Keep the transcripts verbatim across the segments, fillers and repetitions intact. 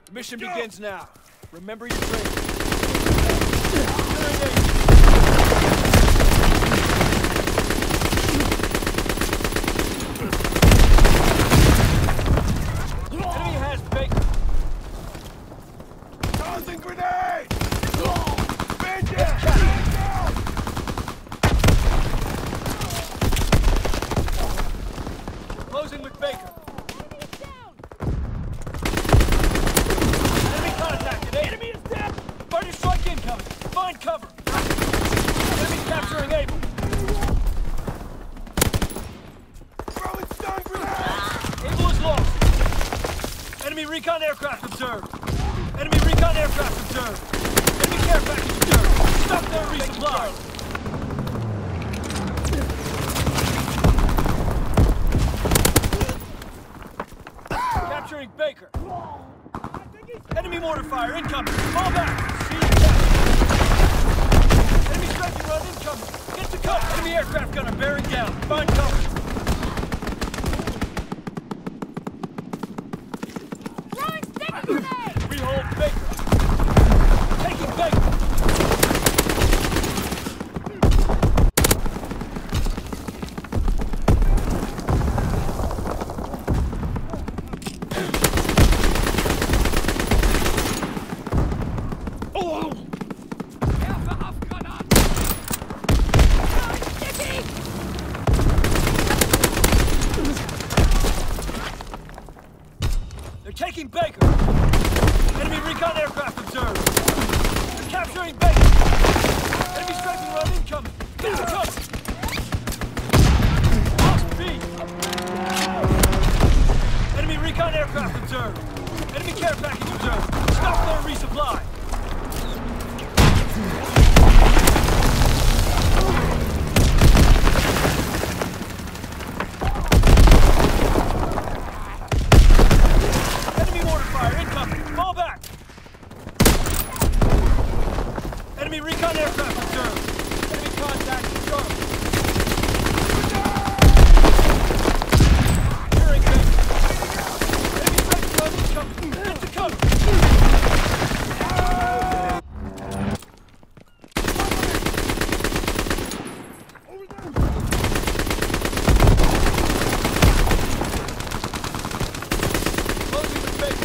Mission begins now. Remember your training. Enemy has Baker. Tossing grenade! Bandit! Closing with Baker. Find cover! Enemy capturing Able! Throwing stun grenade! Able is lost! Enemy recon aircraft observed! Enemy recon aircraft observed! Enemy care package observed! Stop their resupply! Capturing Baker! Enemy mortar fire incoming! Fall back! See you capture! Enemy striking run incoming! Get to cover! Enemy aircraft gunner bearing down! Find cover! Throwing sticky grenade! We hold Baker! Taking Baker! Taking Baker! Enemy recon aircraft observed! They're capturing Baker! Enemy striking run incoming! Get to cover! Lost B! Enemy recon aircraft observed! Enemy care package observed! Stop their resupply! Enemy recon aircraft observed! Enemy contact Charlie! Hearing Baker! Enemy striking run incoming! Get to cover! Closing with Baker!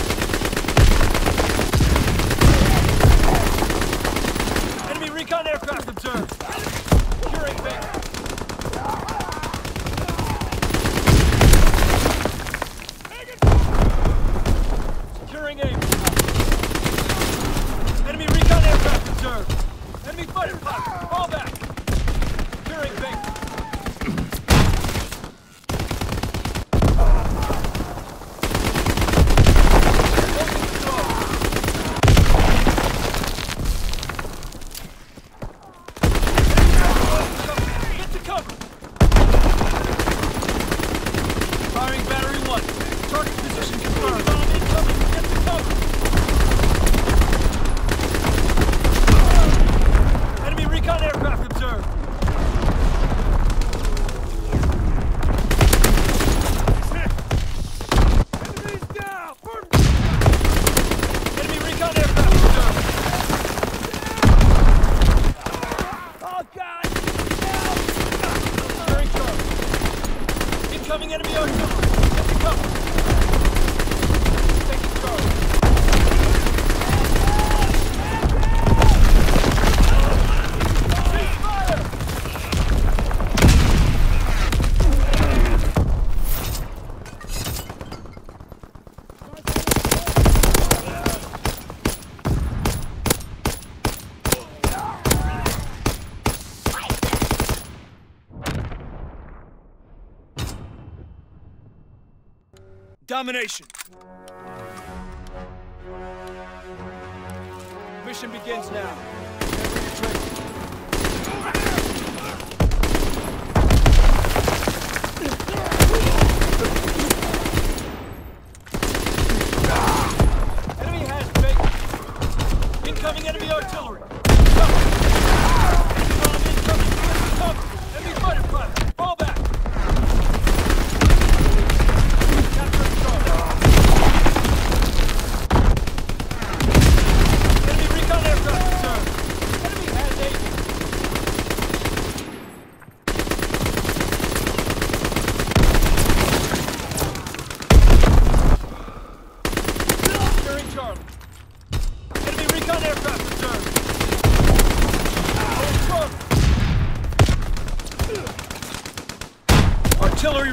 Recon aircraft observed! Securing Baker! Securing Able! Enemy recon aircraft observed! Enemy fighter pilot! Fall back! Securing Baker! Firing battery one. Target position confirmed. Bomb incoming. Get to cover. Enemy recon aircraft observed. Enemies down! Enemy recon aircraft observed. Oh God! Securing Charlie. Incoming enemy artillery. Get to cover. Taking Charlie. Cease fire! Domination. Mission begins now. Remember your training. Enemy has Baker. Incoming enemy artillery. Cover. Bomb incoming. Cover. Enemy fighter pilot. Fall back. Capturing Charlie.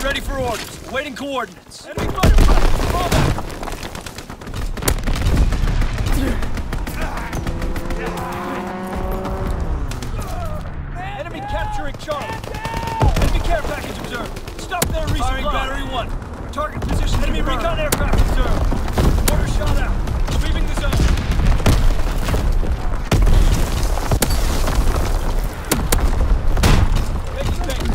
ready for orders. Awaiting coordinates. Enemy fighter pilots, fall back! Enemy capturing Charlie. Enemy care package observed. Stop there, resupply. Firing battery one. Target position. Enemy recon aircraft observed. Mortar shot out. Sweeping the zone. Taking base.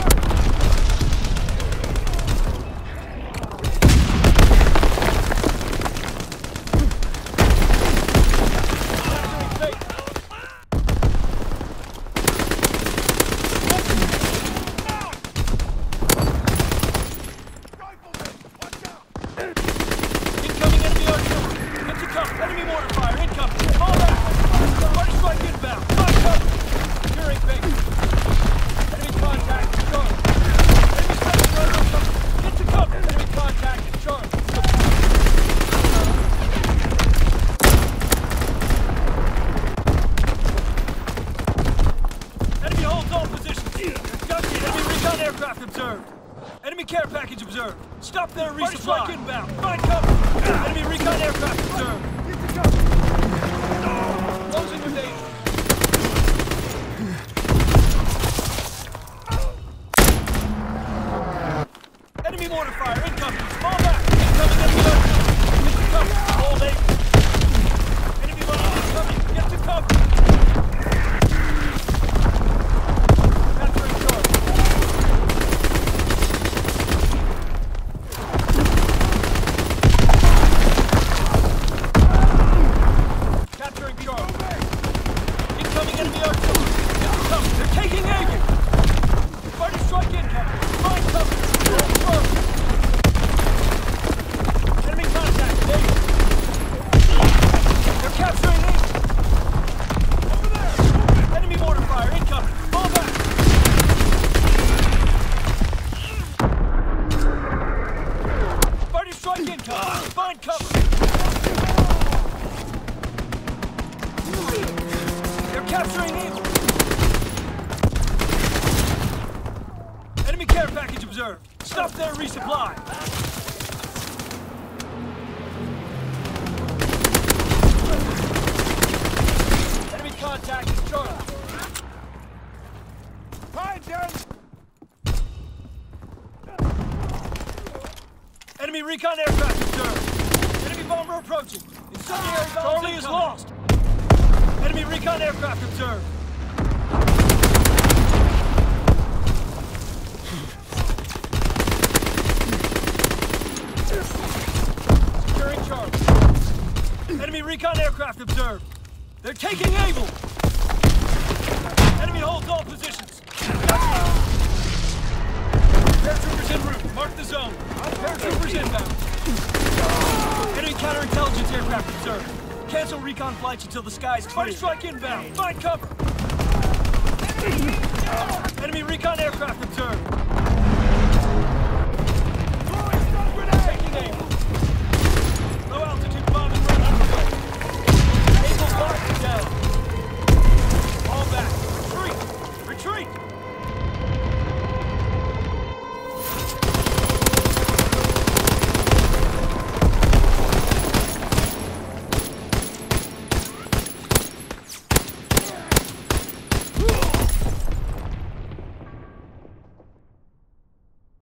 Enemy care package observed. Stop there, resupply. Strike inbound. Find cover. Enemy recon aircraft observed. Closing with danger. Enemy mortar fire incoming. Fall back. Incoming enemy mortar. Get to cover. Hold eight. Enemy mortar incoming. Get to cover. Capturing Charlie. Find cover! They're capturing Eagle! Enemy care package observed. Stop there, resupply! Enemy contact is Charlie. Hi, Jen! Enemy recon aircraft observed. Enemy bomber approaching. Incendiary bombs Charlie is lost. Enemy recon aircraft observed. Securing Charlie. Enemy recon aircraft observed. They're taking Able. Enemy holds all positions. Paratroopers en route. Mark the zone. Paratroopers inbound. Enemy counterintelligence aircraft observed. Cancel recon flights until the sky's clear. Fighter strike inbound. Find cover. Enemy recon aircraft observed.